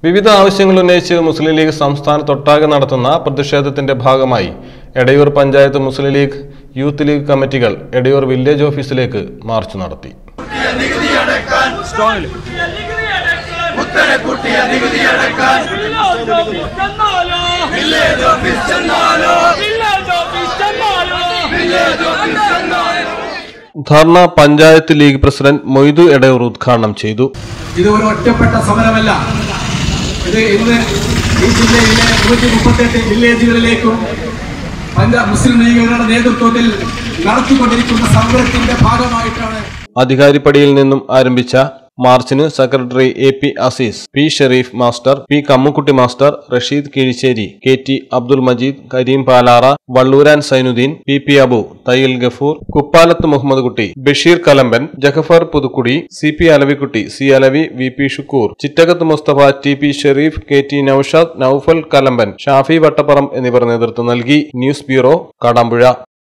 വിവിധ ആവശ്യങ്ങൾ ഉന്നയിച്ച് മുസ്ലിം ലീഗ് സംസ്ഥാനത്തൊട്ടാകെ നടത്തുന്ന പ്രതിഷേധത്തിന്റെ ഭാഗമായി Edayur panchayat Muslim League Youth League കമ്മിറ്റികൾ എടയൂർ വില്ലേജ് ഓഫീസിലേക്ക് മാർച്ച് നടത്തി. ധർണ പഞ്ചായത്ത് ലീഗ് പ്രസിഡന്റ് മൊയ്തു എടയൂർ ഉദ്ഘാടനം ചെയ്തു. ഇത് ഒരു ഒറ്റപ്പെട്ട സമരമല്ല. ഇത് ഇന്ന് ഈ ജില്ലയിലെ 138 വില്ലേജുകളിലേക്കും മുസ്ലിം ലീഗുകളുടെ നേതൃത്വത്തിൽ നടത്തിക്കൊണ്ടിരിക്കുന്ന സമരത്തിന്റെ ഭാഗമായിട്ടാണ്. അധികാരിപ്പടിയിൽ നിന്നും ആരംഭിച്ച മാർച്ചിന് secretary AP Azeez, P Shareef master, P Kammukutty master, Rasheed Keezhissery, KT Abdul Majeed, Kareem Palara, Valluran Zainudheen, PP Abu, Thayyil Gafoor, Kuppalath Muhammad Kutty, Basheer Kalamban, ജഖഫർ Puthukkudi, CP Alavikutty, C Alavi, VP Shukkur, Chittakath Mustafa, TP Sharif, KT Naushad, Noufal Kalamban, Shafi വട്ടപ്പറം എന്നിവർ നേതൃത്വം നൽകി. News bureau, Kadampuzha.